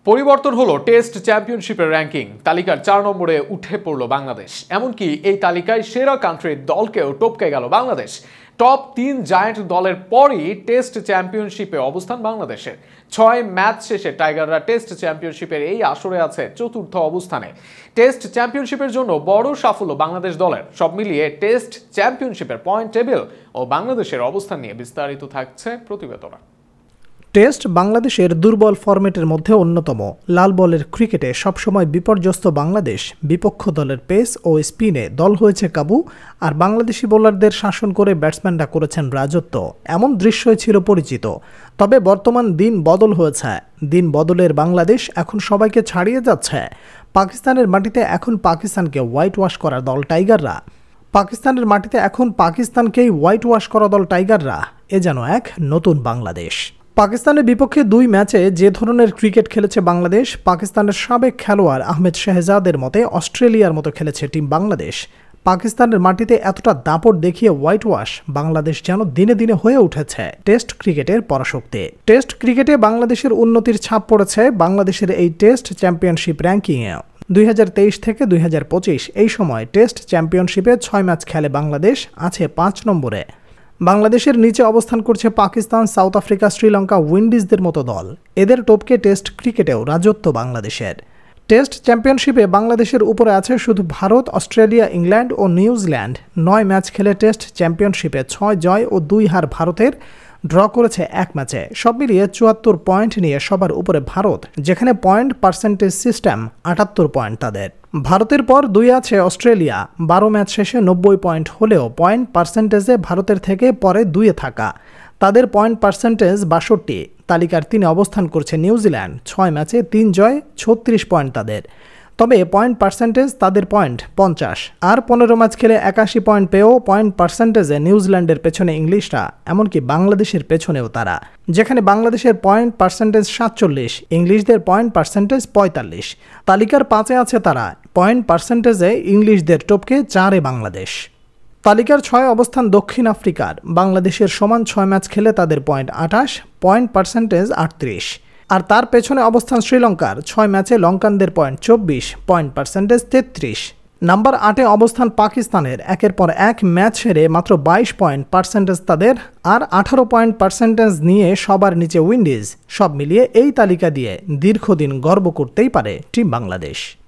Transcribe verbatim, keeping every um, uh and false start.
পরিবর্তন হলো টেস্ট চ্যাম্পিয়নশিপের র্যাঙ্কিং। তালিকার চার নম্বরে উঠে পড়ল বাংলাদেশ। এমনকি এই তালিকায় সেরা কান্ট্রির দলকেও টপকে গেল বাংলাদেশ। টপ তিন জায়ান্ট দলের পরই টেস্ট চ্যাম্পিয়নশিপে অবস্থান বাংলাদেশের। ছয় ম্যাচ শেষে টাইগাররা টেস্ট চ্যাম্পিয়নশিপের এই আসরে আছে চতুর্থ অবস্থানে। টেস্ট চ্যাম্পিয়নশিপের জন্য বড় সাফল্য বাংলাদেশ দলের। সব মিলিয়ে টেস্ট চ্যাম্পিয়নশিপের পয়েন্ট টেবিল ও বাংলাদেশের অবস্থান নিয়ে বিস্তারিত থাকছে প্রতিবেদনে। টেস্ট বাংলাদেশের দুর্বল ফরম্যাটের মধ্যে অন্যতম। লাল বলের ক্রিকেটে সবসময় বিপর্যস্ত বাংলাদেশ বিপক্ষ দলের পেস ও স্পিনে দল হয়েছে কাবু, আর বাংলাদেশি বোলারদের শাসন করে ব্যাটসম্যানরা করেছেন রাজত্ব। এমন দৃশ্যই ছিল পরিচিত। তবে বর্তমান দিন বদল হয়েছে। দিন বদলের বাংলাদেশ এখন সবাইকে ছাড়িয়ে যাচ্ছে। পাকিস্তানের মাটিতে এখন পাকিস্তানকে হোয়াইট ওয়াশ করা দল টাইগাররা। পাকিস্তানের মাটিতে এখন পাকিস্তানকেই হোয়াইট ওয়াশ করা দল টাইগাররা। এ যেন এক নতুন বাংলাদেশ। পাকিস্তানের বিপক্ষে দুই ম্যাচে যে ধরনের ক্রিকেট খেলেছে বাংলাদেশ, পাকিস্তানের সাবেক খেলোয়াড় আহমেদ শেহজাদের মতে অস্ট্রেলিয়ার মতো খেলেছে টিম বাংলাদেশ। পাকিস্তানের মাটিতে এতটা দাপট দেখিয়ে হোয়াইট ওয়াশ বাংলাদেশ যেন দিনে দিনে হয়ে উঠেছে টেস্ট ক্রিকেটের পরাশক্তি। টেস্ট ক্রিকেটে বাংলাদেশের উন্নতির ছাপ পড়েছে বাংলাদেশের এই টেস্ট চ্যাম্পিয়নশিপ র্যাঙ্কিংয়ে। দুই হাজার তেইশ থেকে দুই হাজার পঁচিশ এই সময় টেস্ট চ্যাম্পিয়নশিপে ছয় ম্যাচ খেলে বাংলাদেশ আছে পাঁচ নম্বরে। বাংলাদেশের নিচে অবস্থান করছে পাকিস্তান, সাউথ আফ্রিকা, শ্রীলঙ্কা, উইন্ডিজদের মতো দল। এদের টপকে টেস্ট ক্রিকেটেও রাজত্ব বাংলাদেশের। টেস্ট চ্যাম্পিয়নশিপে বাংলাদেশের উপরে আছে শুধু ভারত, অস্ট্রেলিয়া, ইংল্যান্ড ও নিউজিল্যান্ড। নয় ম্যাচ খেলে টেস্ট চ্যাম্পিয়নশিপে ছয় জয় ও দুই হার ভারতের, ড্র করেছে এক ম্যাচে। সব মিলিয়ে চুয়াত্তর পয়েন্ট নিয়ে সবার উপরে ভারত, যেখানে পয়েন্ট পার্সেন্টেজ সিস্টেম আটাত্তর পয়েন্ট তাদের। ভারতের পর দুই আছে অস্ট্রেলিয়া, বারো ম্যাচ শেষে নব্বই পয়েন্ট হলেও পয়েন্ট পার্সেন্টেজে ভারতের থেকে পরে দুইয়ে থাকা। তাদের পয়েন্ট পার্সেন্টেজ বাষট্টি। তালিকার তিনে অবস্থান করছে নিউজিল্যান্ড, ছয় ম্যাচে তিন জয়, ছত্রিশ পয়েন্ট তাদের। তবে পয়েন্ট পার্সেন্টেজ তাদের পয়েন্ট পঞ্চাশ। আর পনেরো ম্যাচ খেলে একাশি পয়েন্ট পেয়েও পয়েন্ট পার্সেন্টেজে নিউজিল্যান্ডের পেছনে ইংলিশরা, এমনকি বাংলাদেশের পেছনেও তারা, যেখানে বাংলাদেশের পয়েন্ট পার্সেন্টেজ সাতচল্লিশ, ইংলিশদের পয়েন্ট পার্সেন্টেজ পঁয়তাল্লিশ। তালিকার পাঁচে আছে তারা, পয়েন্ট পার্সেন্টেজে ইংলিশদের টপকে চারে বাংলাদেশ। তালিকার ছয় অবস্থান দক্ষিণ আফ্রিকার। বাংলাদেশের সমান ছয় ম্যাচ খেলে তাদের পয়েন্ট আঠাশ, পয়েন্ট পার্সেন্টেজ আটত্রিশ। আর তার পেছনে অবস্থান শ্রীলঙ্কার, ছয় ম্যাচে লঙ্কানদের পয়েন্ট চব্বিশ, পয়েন্ট পার্সেন্টেজ তেত্রিশ। নাম্বার আটে অবস্থান পাকিস্তানের, একের পর এক ম্যাচ হেরে মাত্র বাইশ পয়েন্ট পার্সেন্টেজ তাদের, আর আঠারো পয়েন্ট পার্সেন্টেজ নিয়ে সবার নিচে উইন্ডিজ। সব মিলিয়ে এই তালিকা দিয়ে দীর্ঘদিন গর্ব করতেই পারে টিম বাংলাদেশ।